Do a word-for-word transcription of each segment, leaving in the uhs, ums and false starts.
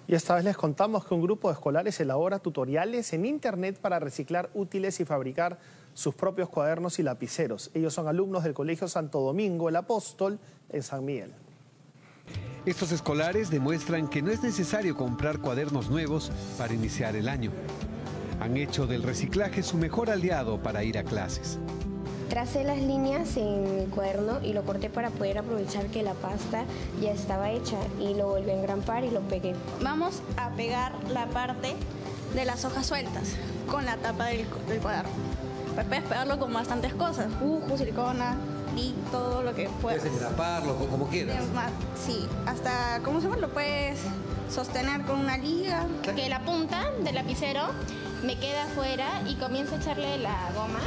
Y esta vez les contamos que un grupo de escolares elabora tutoriales en internet para reciclar útiles y fabricar sus propios cuadernos y lapiceros. Ellos son alumnos del Colegio Santo Domingo el Apóstol en San Miguel. Estos escolares demuestran que no es necesario comprar cuadernos nuevos para iniciar el año. Han hecho del reciclaje su mejor aliado para ir a clases. Tracé las líneas en el cuaderno y lo corté para poder aprovechar que la pasta ya estaba hecha y lo volví a engrampar y lo pegué. Vamos a pegar la parte de las hojas sueltas con la tapa del, del cuaderno. Pues puedes pegarlo con bastantes cosas, dibujo, silicona y todo lo que puedas. Puedes engraparlo como quieras. Sí, hasta, ¿cómo se llama? Lo puedes sostener con una liga. Que la punta del lapicero me queda afuera y comienzo a echarle la goma.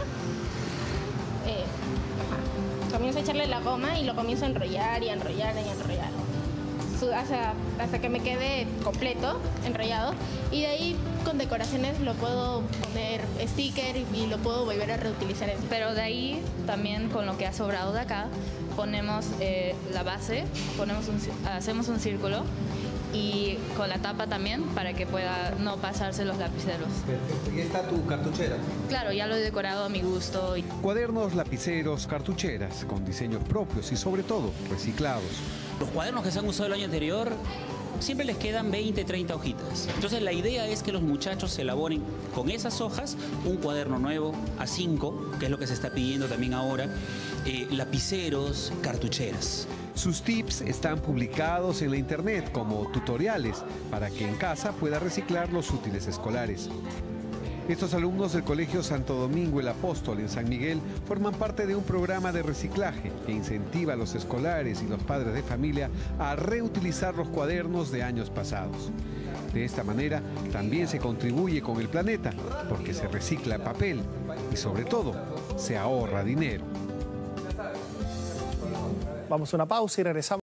Eh, comienzo a echarle la goma y lo comienzo a enrollar y a enrollar y a enrollar hasta, hasta que me quede completo, enrollado, y de ahí con decoraciones lo puedo poner sticker y lo puedo volver a reutilizar. Pero de ahí también con lo que ha sobrado de acá ponemos eh, la base, ponemos un, hacemos un círculo y con la tapa también para que pueda no pasarse los lapiceros. Perfecto. ¿Y está tu cartuchera? Claro, ya lo he decorado a mi gusto. Cuadernos, lapiceros, cartucheras con diseños propios y sobre todo reciclados. Los cuadernos que se han usado el año anterior siempre les quedan veinte, treinta hojitas. Entonces la idea es que los muchachos elaboren con esas hojas un cuaderno nuevo, A cinco, que es lo que se está pidiendo también ahora, eh, lapiceros, cartucheras. Sus tips están publicados en la internet como tutoriales para que en casa pueda reciclar los útiles escolares. Estos alumnos del Colegio Santo Domingo el Apóstol en San Miguel forman parte de un programa de reciclaje que incentiva a los escolares y los padres de familia a reutilizar los cuadernos de años pasados. De esta manera también se contribuye con el planeta porque se recicla papel y sobre todo se ahorra dinero. Vamos a una pausa y regresamos.